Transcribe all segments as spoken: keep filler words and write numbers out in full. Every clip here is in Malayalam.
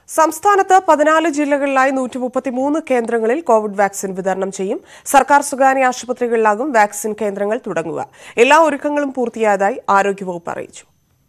സംസ്ഥാനത്ത് പതിനാല് ജില്ലകളിലായി നൂറ്റി മുപ്പത്തിമൂന്ന് കേന്ദ്രങ്ങളിൽ കോവിഡ് വാക്സിൻ വിതരണം ചെയ്യും. സർക്കാർ സ്വകാര്യ ആശുപത്രികളിലാകും വാക്സിൻ കേന്ദ്രങ്ങൾ തുടങ്ങുക. എല്ലാ ഒരുക്കങ്ങളും പൂർത്തിയായതായി ആരോഗ്യവകുപ്പ് അറിയിച്ചു.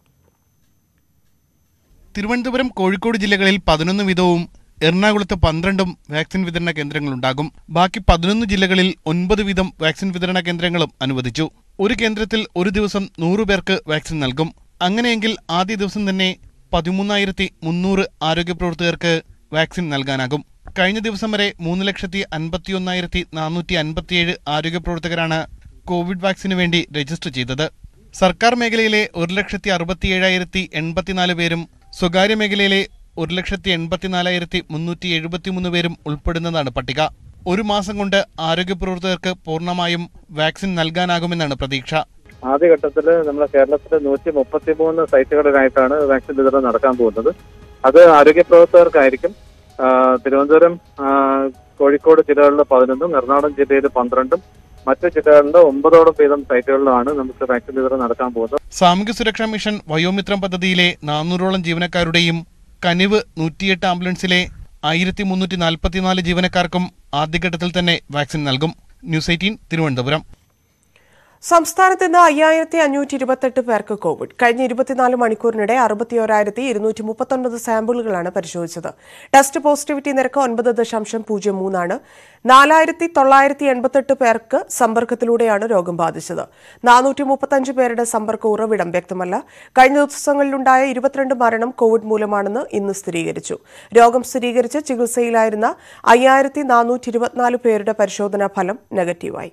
തിരുവനന്തപുരം, കോഴിക്കോട് ജില്ലകളിൽ പതിനൊന്ന് വീതവും എറണാകുളത്ത് പന്ത്രണ്ടും വാക്സിൻ വിതരണ കേന്ദ്രങ്ങളുണ്ടാകും. ബാക്കി പതിനൊന്ന് ജില്ലകളിൽ ഒൻപത് വീതം വാക്സിൻ വിതരണ കേന്ദ്രങ്ങളും അനുവദിച്ചു. ഒരു കേന്ദ്രത്തിൽ ഒരു ദിവസം നൂറു പേർക്ക് വാക്സിൻ നൽകും. അങ്ങനെയെങ്കിൽ ആദ്യ ദിവസം തന്നെ പതിമൂന്നായിരത്തി മുന്നൂറ് ആരോഗ്യ പ്രവർത്തകർക്ക് വാക്സിൻ നൽകാനാകും. കഴിഞ്ഞ ദിവസം വരെ മൂന്ന് ലക്ഷത്തി അൻപത്തി ഒന്നായിരത്തി നാനൂറ്റി അൻപത്തിയേഴ് ആരോഗ്യ പ്രവർത്തകരാണ് കോവിഡ് വാക്സിന് വേണ്ടി രജിസ്റ്റർ ചെയ്തത്. സർക്കാർ മേഖലയിലെ ഒരു ലക്ഷത്തി അറുപത്തി ഏഴായിരത്തി എൺപത്തിനാല് പേരും സ്വകാര്യ മേഖലയിലെ ഒരു ലക്ഷത്തി എൺപത്തിനാലായിരത്തി മുന്നൂറ്റി എഴുപത്തിമൂന്ന് പേരും ഉൾപ്പെടുന്നതാണ് പട്ടിക. ഒരു മാസം കൊണ്ട് ആരോഗ്യ പ്രവർത്തകർക്ക് പൂർണ്ണമായും വാക്സിൻ നൽകാനാകുമെന്നാണ് പ്രതീക്ഷ. ആദ്യഘട്ടത്തിൽ നമ്മുടെ കേരളത്തിലെ നൂറ്റി മുപ്പത്തി മൂന്ന് സൈറ്റുകളിലായിട്ടാണ് വാക്സിൻ വിതരണം നടക്കാൻ പോകുന്നത്. അത് ആരോഗ്യ പ്രവർത്തകർക്കായിരിക്കും. തിരുവനന്തപുരം, കോഴിക്കോട് ജില്ലകളിൽ പതിനൊന്നും എറണാകുളം ജില്ലയിൽ പന്ത്രണ്ടും മറ്റു ജില്ലകളിലെ ഒമ്പതോളം വീതം സൈറ്റുകളിലാണ് നമുക്ക് വാക്സിൻ വിതരണം നടക്കാൻ പോകുന്നത്. സാമൂഹ്യ സുരക്ഷാ മിഷൻ വയോമിത്രം പദ്ധതിയിലെ നാനൂറോളം ജീവനക്കാരുടെയും കനിവ് നൂറ്റിയെട്ട് ആംബുലൻസിലെ ആയിരത്തി മുന്നൂറ്റി നാൽപ്പത്തിനാല് ജീവനക്കാർക്കും ആദ്യഘട്ടത്തിൽ തന്നെ വാക്സിൻ നൽകും. News eighteen Thiruvananthapuram. സംസ്ഥാനത്ത് ഇന്ന് അയ്യായിരത്തി അഞ്ഞൂറ്റി ഇരുപത്തെട്ട് പേർക്ക് കോവിഡ്. കഴിഞ്ഞ ഇരുപത്തിനാല് മണിക്കൂറിനിടെ അറുപത്തിയോരായിരത്തി ഇരുന്നൂറ്റി മുപ്പത്തൊൻപത് സാമ്പിളുകളാണ് പരിശോധിച്ചത്. ടെസ്റ്റ് പോസിറ്റിവിറ്റി നിരക്ക് ഒൻപത് ദശാംശം പൂജ്യം മൂന്നാണ്. നാലായിരത്തി തൊള്ളായിരത്തി എൺപത്തെട്ട് പേർക്ക് സമ്പർക്കത്തിലൂടെയാണ് രോഗം ബാധിച്ചത്. നാനൂറ്റി മുപ്പത്തഞ്ച് പേരുടെ സമ്പർക്ക ഉറവിടം വ്യക്തമല്ല. കഴിഞ്ഞ ദിവസങ്ങളിലുണ്ടായ ഇരുപത്തിരണ്ട് മരണം കോവിഡ് മൂലമാണെന്ന് ഇന്ന് സ്ഥിരീകരിച്ചു. രോഗം സ്ഥിരീകരിച്ച് ചികിത്സയിലായിരുന്ന അയ്യായിരത്തി നാനൂറ്റി ഇരുപത്തിനാല് പേരുടെ പരിശോധനാ ഫലം നെഗറ്റീവായി.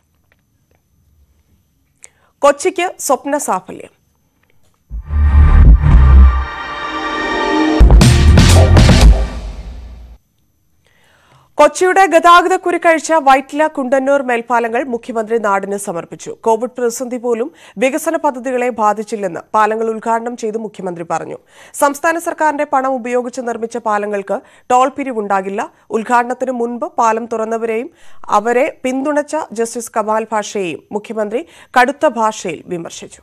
കൊച്ചിക്ക് സ്വപ്ന സാഫല്യം. കൊച്ചിയുടെ ഗതാഗതക്കുരുക്കഴിച്ച വൈറ്റില കുണ്ടന്നൂർ മേൽപ്പാലങ്ങൾ മുഖ്യമന്ത്രി നാടിന് സമർപ്പിച്ചു. കോവിഡ് പ്രതിസന്ധി പോലും വികസന പദ്ധതികളെ ബാധിച്ചില്ലെന്ന് പാലങ്ങൾ ഉദ്ഘാടനം ചെയ്ത് മുഖ്യമന്ത്രി പറഞ്ഞു. സംസ്ഥാന സർക്കാരിന്റെ പണം ഉപയോഗിച്ച് നിർമ്മിച്ച പാലങ്ങൾക്ക് ടോൾ പിരിവുണ്ടാകില്ല. ഉദ്ഘാടനത്തിന് മുൻപ് പാലം തുറന്നവരെയും അവരെ പിന്തുണച്ച ജസ്റ്റിസ് കമാൽ പാഷയെയും മുഖ്യമന്ത്രി കടുത്ത ഭാഷയിൽ വിമർശിച്ചു.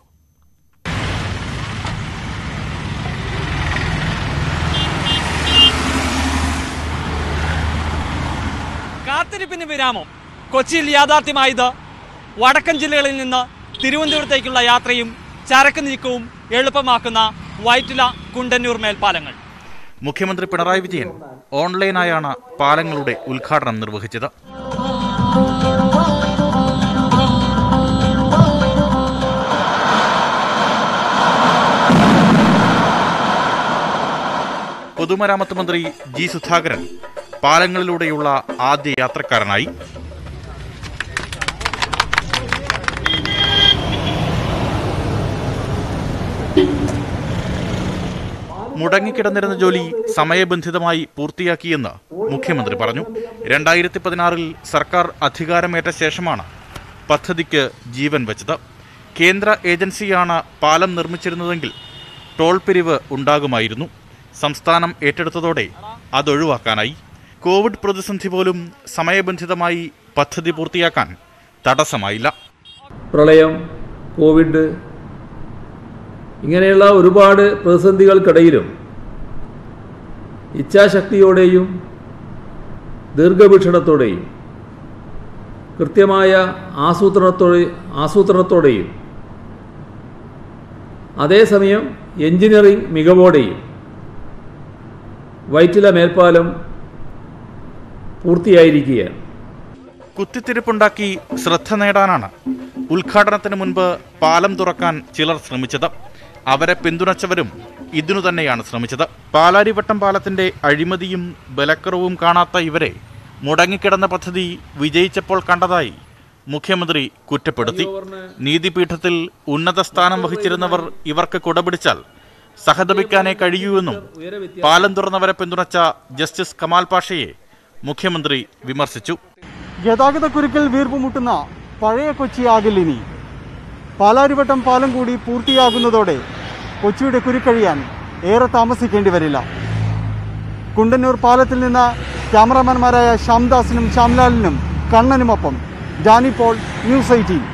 കാത്തിരിപ്പിന് വിരാമം. കൊച്ചിയിൽ യാഥാർത്ഥ്യമായത് വടക്കൻ ജില്ലകളിൽ നിന്ന് തിരുവനന്തപുരത്തേക്കുള്ള യാത്രയും ചരക്ക് നീക്കവും എളുപ്പമാക്കുന്ന വൈറ്റില കുണ്ടന്നൂർ മേൽപ്പാലങ്ങൾ. മുഖ്യമന്ത്രി പിണറായി വിജയൻ ഓൺലൈനായാണ് പാലങ്ങളുടെ ഉദ്ഘാടനം നിർവഹിച്ചത്. പൊതുമരാമത്ത് മന്ത്രി ജി സുധാകരൻ പാലങ്ങളിലൂടെയുള്ള ആദ്യ യാത്രക്കാരനായി. മുടങ്ങിക്കിടന്നിരുന്ന ജോലി സമയബന്ധിതമായി പൂർത്തിയാക്കിയെന്ന് മുഖ്യമന്ത്രി പറഞ്ഞു. രണ്ടായിരത്തി പതിനാറിൽ സർക്കാർ അധികാരമേറ്റ ശേഷമാണ് പദ്ധതിക്ക് ജീവൻ വെച്ചത്. കേന്ദ്ര ഏജൻസിയാണ് പാലം നിർമ്മിച്ചിരുന്നതെങ്കിൽ ടോൾ പിരിവ് ഉണ്ടാകുമായിരുന്നു. സംസ്ഥാനം ഏറ്റെടുത്തതോടെ അതൊഴിവാക്കാനായി. കോവിഡ് പ്രതിസന്ധി പോലും സമയബന്ധിതമായി പദ്ധതി പൂർത്തിയാക്കാൻ തടസ്സമായില്ല. പ്രളയം, കോവിഡ് ഇങ്ങനെയുള്ള ഒരുപാട് പ്രതിസന്ധികൾക്കിടയിലും ഇച്ഛാശക്തിയോടെയും ദീർഘവീക്ഷണത്തോടെയും കൃത്യമായ ആസൂത്രണത്തോടെ ആസൂത്രണത്തോടെയും അതേസമയം എഞ്ചിനീയറിംഗ് മികവോടെയും വൈറ്റില മേൽപ്പാലം പൂർത്തിയായിരിക്കുകയാണ്. കുത്തിത്തിരിപ്പുണ്ടാക്കി ശ്രദ്ധ നേടാനാണ് ഉദ്ഘാടനത്തിന് മുൻപ് പാലം തുറക്കാൻ ചിലർ ശ്രമിച്ചത്. അവരെ പിന്തുണച്ചവരും ഇതിനു തന്നെയാണ് ശ്രമിച്ചത്. പാലാരിവട്ടം പാലത്തിന്റെ അഴിമതിയും ബലക്കറവും കാണാത്ത ഇവരെ മുടങ്ങിക്കിടന്ന പദ്ധതി വിജയിച്ചപ്പോൾ കണ്ടതായി മുഖ്യമന്ത്രി കുറ്റപ്പെടുത്തി. നീതിപീഠത്തിൽ ഉന്നത സ്ഥാനം വഹിച്ചിരുന്നവർ ഇവർക്ക് കുടപിടിച്ചാൽ സഹതപിക്കാനേ കഴിയൂവെന്നും പാലം തുറന്നവരെ പിന്തുണച്ച ജസ്റ്റിസ് കമാൽ പാഷയെ മുഖ്യമന്ത്രി വിമർശിച്ചു. ഗതാഗതക്കുരുക്കിൽ വീർപ്പുമുട്ടുന്ന പഴയ കൊച്ചിയാകില്ല ഇനി. പാലാരിവട്ടം പാലം കൂടി പൂർത്തിയാകുന്നതോടെ കൊച്ചിയുടെ കുരുക്കഴിയാൻ ഏറെ താമസിക്കേണ്ടി വരില്ല. കുണ്ടന്നൂർ പാലത്തിൽ നിന്ന് ക്യാമറാമാൻമാരായ ശ്യാംദാസിനും ശ്യാംലാലിനും കണ്ണനുമൊപ്പം ജാനി പോൾ, ന്യൂസ് എയ്റ്റീൻ.